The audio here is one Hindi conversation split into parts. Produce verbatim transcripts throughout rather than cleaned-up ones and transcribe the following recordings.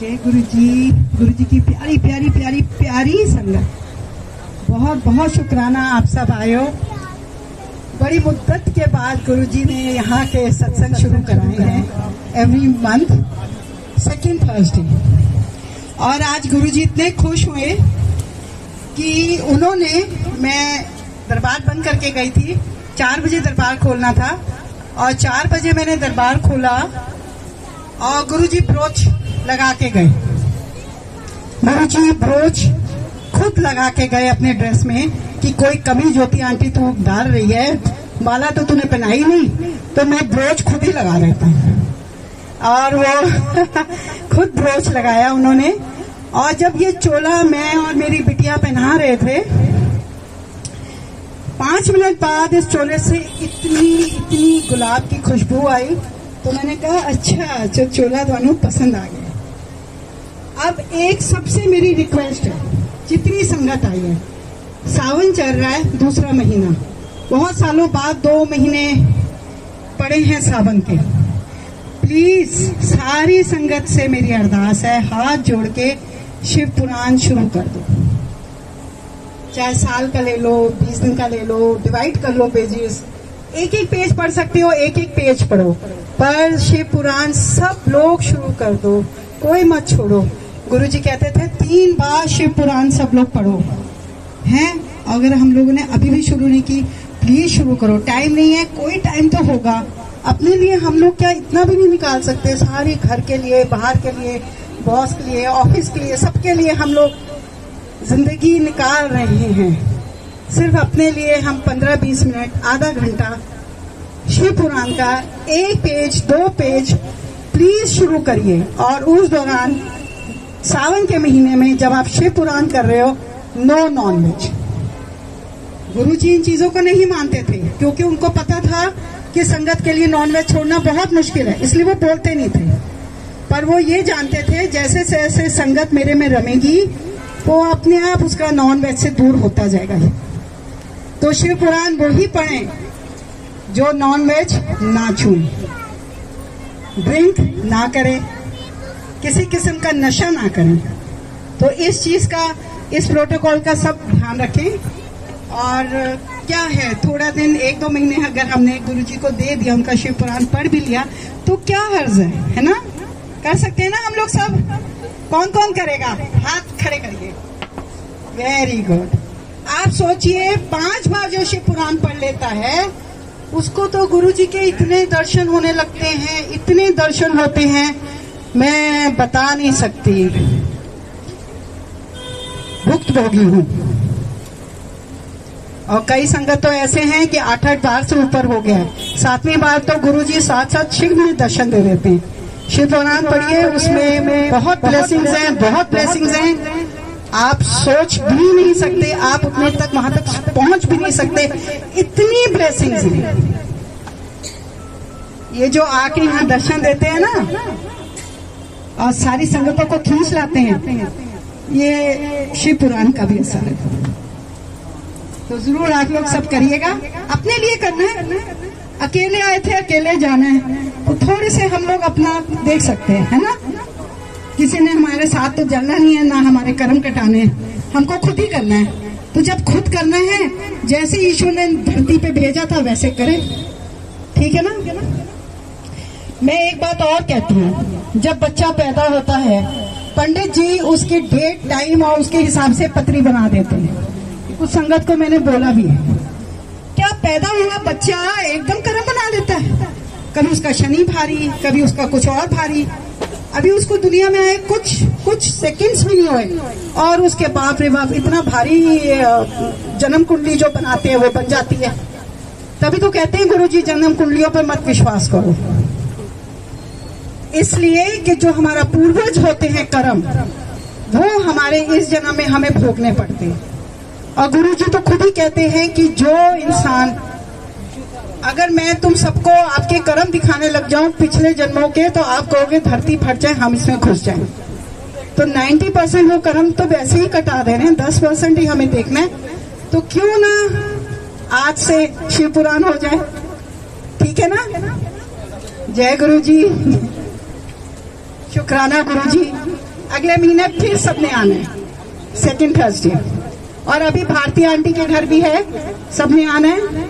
जय गुरु जी। गुरु जी की प्यारी प्यारी प्यारी प्यारी संगत, बहुत बहुत शुक्राना आप सब आए हो। बड़ी मुद्दत के बाद गुरु जी ने यहाँ के सत्संग शुरू कराए हैं एवरी मंथ सेकेंड थर्सडे। और आज गुरु जी इतने खुश हुए कि उन्होंने, मैं दरबार बंद करके गई थी, चार बजे दरबार खोलना था और चार बजे मैंने दरबार खोला और गुरु जी ब्रोच लगा के गए। गुरु जी ब्रोच खुद लगा के गए अपने ड्रेस में कि कोई कमी ज्योति आंटी तू डाल रही है, माला तो तूने पहनाई नहीं, तो मैं ब्रोच खुद ही लगा रहता हूँ। और वो खुद ब्रोच लगाया उन्होंने। और जब ये चोला मैं और मेरी बिटिया पहना रहे थे, पांच मिनट बाद इस चोले से इतनी इतनी गुलाब की खुशबू आई, तो मैंने कहा अच्छा जो चोला दोनों पसंद आ गया। अब एक सबसे मेरी रिक्वेस्ट है, जितनी संगत आई है, सावन चल रहा है दूसरा महीना, बहुत सालों बाद दो महीने पड़े हैं सावन के। प्लीज सारी संगत से मेरी अरदास है, हाथ जोड़ के शिव पुराण शुरू कर दो। चाहे साल का ले लो, बीस दिन का ले लो, डिवाइड कर लो पेजेस, एक एक पेज पढ़ सकते हो, एक एक पेज पढ़ो, पर शिव पुराण सब लोग शुरू कर दो, कोई मत छोड़ो। गुरु जी कहते थे तीन बार शिव पुराण सब लोग पढ़ो हैं। अगर हम लोगों ने अभी भी शुरू नहीं की, प्लीज शुरू करो। टाइम नहीं है, कोई टाइम तो होगा अपने लिए। हम लोग क्या इतना भी नहीं निकाल सकते? सारे घर के लिए, बाहर के लिए, बॉस के लिए, ऑफिस के लिए, सबके लिए हम लोग जिंदगी निकाल रहे हैं। सिर्फ अपने लिए हम पंद्रह बीस मिनट, आधा घंटा शिव पुराण का एक पेज, दो पेज प्लीज शुरू करिए। और उस दौरान सावन के महीने में जब आप शिव पुराण कर रहे हो, नो नॉनवेज। गुरु जी इन चीजों को नहीं मानते थे, क्योंकि उनको पता था कि संगत के लिए नॉनवेज छोड़ना बहुत मुश्किल है, इसलिए वो बोलते नहीं थे। पर वो ये जानते थे जैसे जैसे संगत मेरे में रमेगी, वो अपने आप उसका नॉनवेज से दूर होता जाएगा। तो शिव पुराण वो ही पढ़ें जो नॉनवेज ना छूए, ड्रिंक ना करें, किसी किस्म का नशा ना करें। तो इस चीज का, इस प्रोटोकॉल का सब ध्यान रखें। और क्या है, थोड़ा दिन, एक दो महीने अगर हमने गुरु जी को दे दिया, उनका शिव पुराण पढ़ भी लिया, तो क्या हर्ज है, है ना? कर सकते हैं ना हम लोग सब? कौन कौन करेगा? हाथ खड़े करिए। Very good. आप सोचिए, पांच बार जो शिव पुराण पढ़ लेता है, उसको तो गुरु जी के इतने दर्शन होने लगते हैं, इतने दर्शन होते हैं, मैं बता नहीं सकती। भुक्तभोगी हूँ। और कई संगत तो ऐसे हैं कि आठ आठ बार से ऊपर हो गया है। सातवीं बार तो गुरु जी साथ साथ शिव में दर्शन दे देते हैं। शिव पुराण पढ़िए, उसमें बहुत ब्लेसिंग्स हैं, बहुत ब्लेसिंग्स हैं। आप सोच भी नहीं सकते, आप उतने तक, वहां तक पहुंच भी नहीं सकते, इतनी ब्लेसिंग्स हैं। ये जो आके यहाँ दर्शन देते हैं ना और सारी संगतों को खींच लाते हैं, ये शिव पुराण का भी असर है। तो जरूर आप लोग सब करिएगा। अपने लिए करना है, अकेले आए थे, अकेले जाना है, तो थोड़े से हम लोग अपना देख सकते हैं, है ना? किसी ने हमारे साथ तो चलना नहीं है, ना हमारे कर्म कटाने हैं, हमको खुद ही करना है। तो जब खुद करना है, जैसे ईश्वर ने धरती पे भेजा था वैसे करें, ठीक है ना? मैं एक बात और कहती हूँ, जब बच्चा पैदा होता है, पंडित जी उसकी डेट, टाइम और उसके हिसाब से पत्री बना देते हैं। कुछ संगत को मैंने बोला भी है, क्या पैदा हुआ बच्चा एकदम कर्म बना लेता है? कभी उसका शनि भारी, कभी उसका कुछ और भारी। अभी उसको दुनिया में आए कुछ कुछ सेकंड्स भी नहीं हुए और उसके बाप रे बाप इतना भारी जन्म कुंडली जो बनाते हैं वो बन जाती है। तभी तो कहते हैं गुरु जी जन्म कुंडलियों पर मत विश्वास करो, इसलिए कि जो हमारा पूर्वज होते हैं कर्म, वो हमारे इस जन्म में हमें भोगने पड़ते हैं। और गुरु जी तो खुद ही कहते हैं कि जो इंसान, अगर मैं तुम सबको आपके कर्म दिखाने लग जाऊं पिछले जन्मों के, तो आप कहोगे धरती फट जाए, हम इसमें घुस जाएं। तो नब्बे परसेंट वो कर्म तो वैसे ही कटा दे रहे हैं, दस परसेंट ही हमें देखना है। तो क्यों ना आज से शिव पुराण हो जाए, ठीक है ना? जय गुरु जी, शुक्राना गुरु जी। अगले महीने फिर सबने आना है सेकेंड थर्सडे। और अभी भारती आंटी के घर भी है, सबने आना है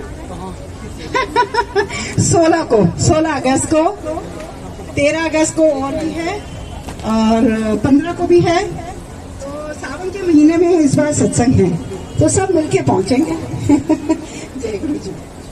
सोलह को, सोलह अगस्त को, तेरह अगस्त को और भी है, और पंद्रह को भी है। तो सावन के महीने में इस बार सत्संग है, तो सब मिलके पहुंचेंगे। जय गुरु जी।